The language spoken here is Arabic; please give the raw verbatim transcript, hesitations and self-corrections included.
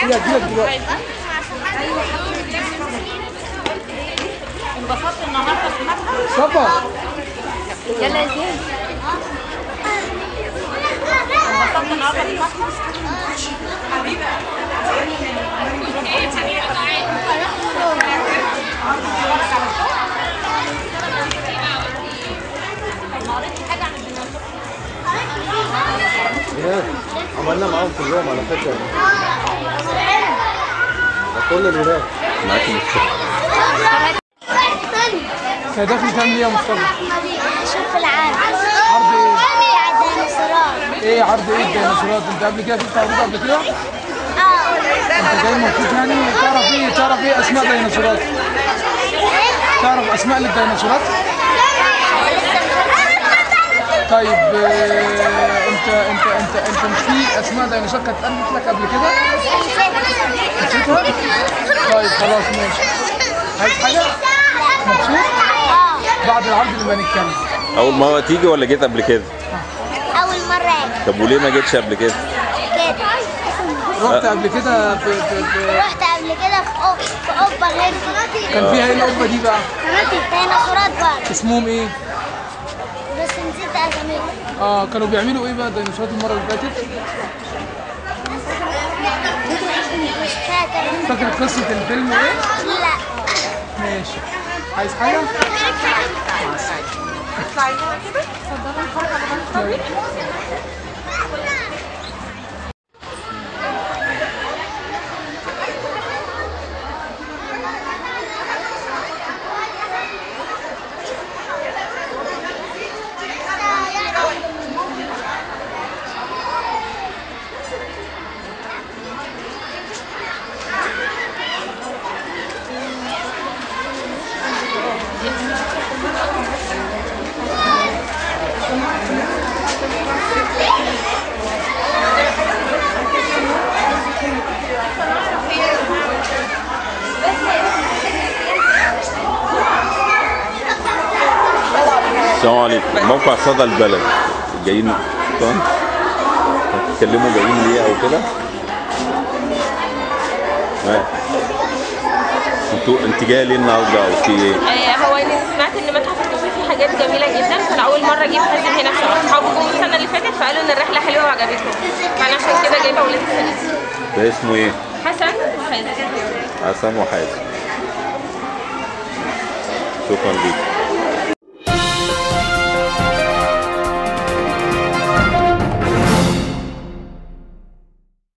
تعالي هجيلك دلوقتي. انبسطت النهارده في المتحف؟ صبا يلا يا زين. انبسطت النهارده في المتحف؟ حبيبه عملنا معاهم كلهم على فكره. كل الولاد معاكي مصطفى. انت داخل تعمل ايه يا مصطفى؟ شوف العرض. عرض ايه؟ بتاع الديناصورات. ايه عرض ايه الديناصورات؟ انت قبل كده شفت عروض قبل كده؟ اه. انت جاي مبسوط يعني؟ تعرف ايه تعرف ايه اسماء ديناصورات؟ تعرف اسماء للديناصورات؟ طيب آه، انت انت انت انت مش في اسماء ديناصورات كانت اتقالت لك قبل كده؟ نسيتها؟ طيب خلاص ماشي. عايز حاجة؟ مبسوط؟ بعد العرض اللي بنتكلم. أول مرة تيجي ولا جيت قبل كده؟ أول مرة أجي. طب وليه ما جيتش قبل كده؟ كده. رحت قبل كده في في في رحت قبل كده في أوب في قبة غير دي. كان فيها ايه القبة دي بقى؟ ديناصورات برضه. اسمهم ايه؟ بس نسيت أساميهم. اه كانوا بيعملوا ايه بقى الديناصورات المرة اللي فاتت؟ مش فاكر. فاكر قصة الفيلم ايه؟ لا. ماشي. عايز حاجة؟ اطلعي هنا كده. اتفضلي نتفرج على بنك. السلام عليكم. موقع صدى البلد جايين طن هتتكلموا جايين ليه او كده؟ انتوا انت جايه ليه النهارده او في ايه؟ هو انا سمعت ان متحف الطفل فيه حاجات جميله جدا، فانا اول مره اجيب حازم هنا بصراحه. اصحابي جم السنه اللي فاتت فقالوا ان الرحله حلوه وعجبتهم، فانا عشان كده جايبه ولاد السنه دي. ده اسمه ايه؟ حسن وحازم. حسن وحازم. شكرا ليك.